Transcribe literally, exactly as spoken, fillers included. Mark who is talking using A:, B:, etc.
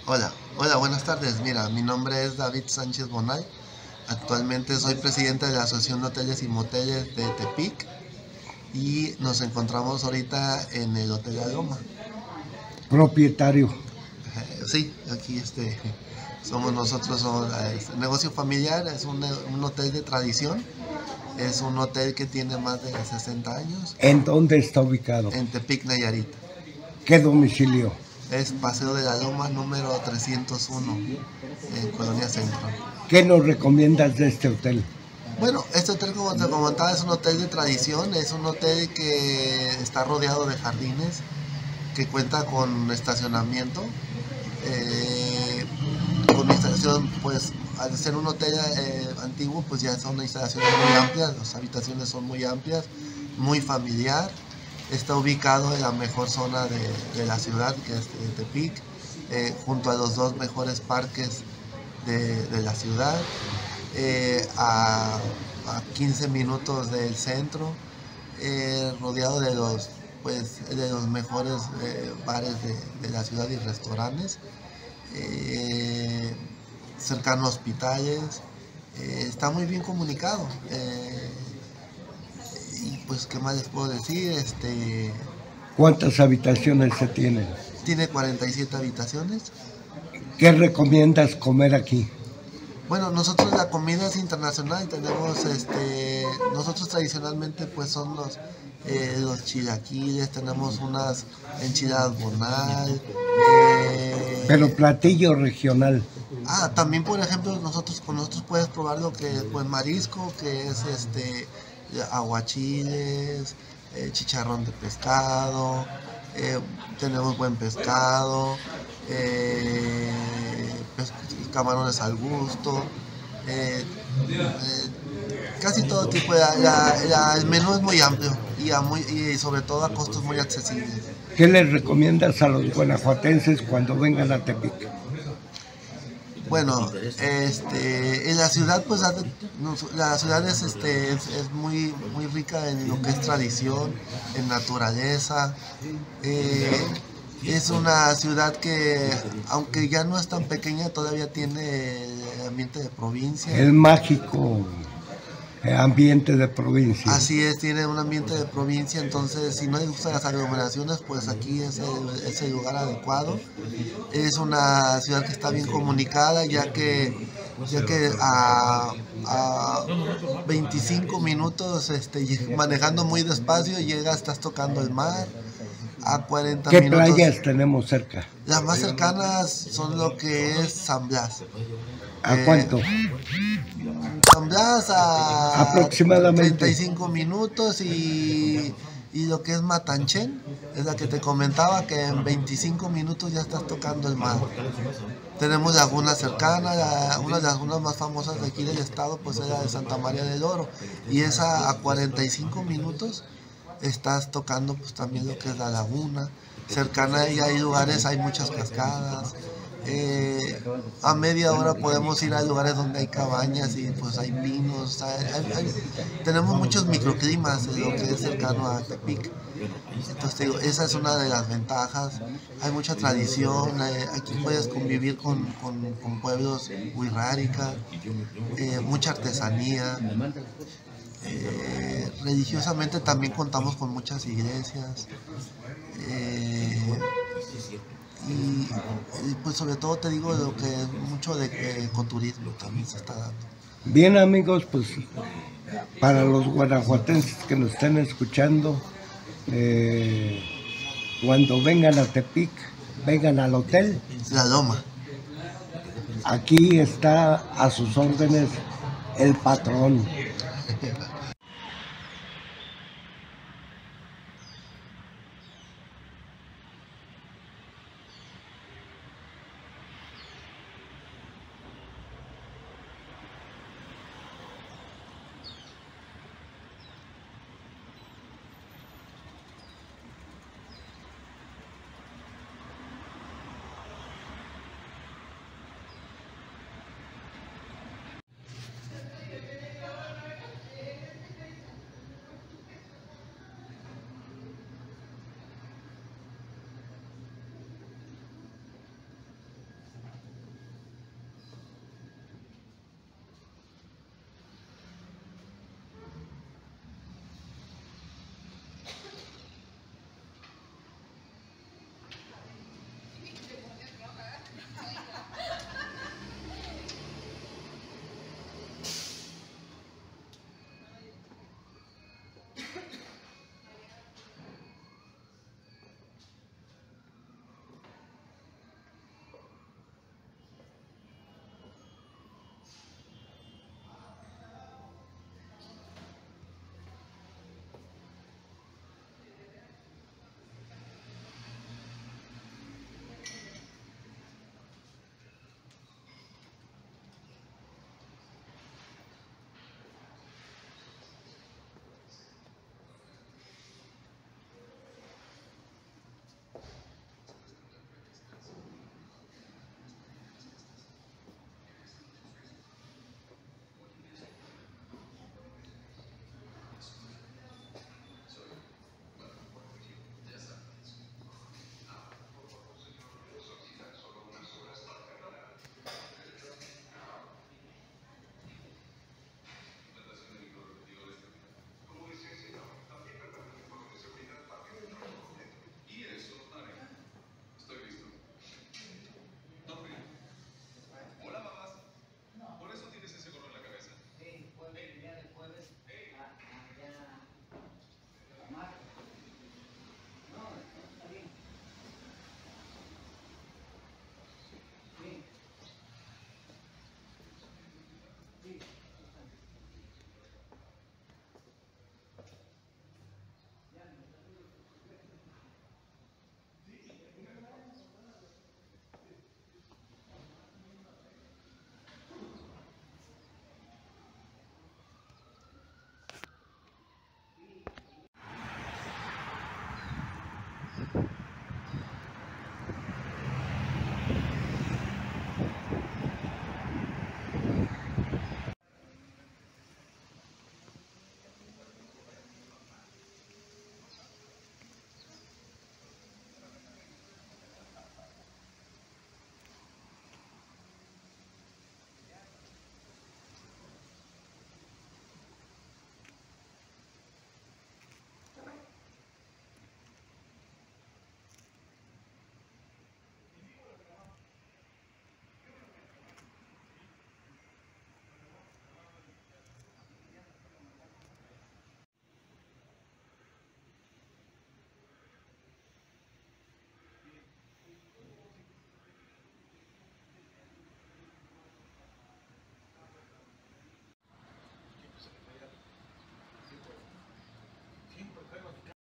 A: Hola, hola, buenas tardes. Mira, mi nombre es David Sánchez Bonay. Actualmente soy presidente de la Asociación de Hoteles y Moteles de Tepic y nos encontramos ahorita en el Hotel La Loma.
B: Propietario.
A: Eh, sí, aquí este, somos nosotros, somos este, negocio familiar, es un, un hotel de tradición, es un hotel que tiene más de sesenta años.
B: ¿En dónde está ubicado?
A: En Tepic, Nayarit.
B: ¿Qué domicilio?
A: Es Paseo de la Loma número trescientos uno, en Colonia Centro.
B: ¿Qué nos recomiendas de este hotel?
A: Bueno, este hotel, como te comentaba, es un hotel de tradición, es un hotel que está rodeado de jardines, que cuenta con estacionamiento, eh, con instalación, pues al ser un hotel eh, antiguo, pues ya son instalaciones muy amplias, las habitaciones son muy amplias, muy familiar, está ubicado en la mejor zona de, de la ciudad, que es de Tepic, eh, junto a los dos mejores parques de, de la ciudad. Eh, a, a quince minutos del centro, eh, rodeado de los, pues, de los mejores eh, bares de, de la ciudad y restaurantes, eh, cercano a hospitales, eh, está muy bien comunicado. Eh, y pues, ¿qué más les puedo decir? Este,
B: ¿Cuántas habitaciones se tienen?
A: Tiene cuarenta y siete habitaciones.
B: ¿Qué recomiendas comer aquí?
A: Bueno, nosotros la comida es internacional, tenemos este, nosotros tradicionalmente pues son los, eh, los chilaquiles, tenemos unas enchiladas bonal. Eh,
B: Pero platillo regional.
A: Ah, también por ejemplo nosotros con nosotros puedes probar lo que es buen marisco, que es este aguachiles, eh, chicharrón de pescado, eh, tenemos buen pescado. Eh, pues, camarones al gusto, eh, eh, casi todo tipo de, la, la, el menú es muy amplio y, a muy, y sobre todo a costos muy accesibles.
B: ¿Qué les recomiendas a los guanajuatenses cuando vengan a Tepic?
A: Bueno, este, en la ciudad pues la ciudad es, este, es, es muy, muy rica en lo que es tradición, en naturaleza. Eh, Es una ciudad que, aunque ya no es tan pequeña, todavía tiene el ambiente de provincia.
B: El mágico ambiente de provincia.
A: Así es, tiene un ambiente de provincia, entonces si no les gustan las aglomeraciones, pues aquí es el, es el lugar adecuado. Es una ciudad que está bien comunicada, ya que, ya que a, a veinticinco minutos este, manejando muy despacio llegas, estás tocando el mar. A cuarenta
B: ¿Qué
A: minutos.
B: playas tenemos cerca?
A: Las más cercanas son lo que es San Blas.
B: ¿A
A: eh,
B: cuánto?
A: San Blas a
B: aproximadamente
A: treinta y cinco minutos y, y lo que es Matanchen, es la que te comentaba, que en veinticinco minutos ya estás tocando el mar. Tenemos lagunas cercanas, la, una de las lagunas más famosas de aquí del estado pues es la de Santa María del Oro, y esa a cuarenta y cinco minutos estás tocando pues también lo que es la laguna. Cercana a ella hay lugares, hay muchas cascadas. Eh, a media hora podemos ir a lugares donde hay cabañas y pues hay pinos. Hay, hay, hay, tenemos muchos microclimas en lo que es cercano a Tepic. Entonces te digo, esa es una de las ventajas. Hay mucha tradición, hay, aquí puedes convivir con, con, con pueblos wixárika, eh, mucha artesanía. Eh, religiosamente también contamos con muchas iglesias, eh, y, y pues sobre todo te digo lo que mucho de eh, con turismo también se está dando.
B: Bien, amigos, pues para los guanajuatenses que nos estén escuchando, eh, cuando vengan a Tepic, vengan al hotel
A: La Loma.
B: Aquí está a sus órdenes el patrón.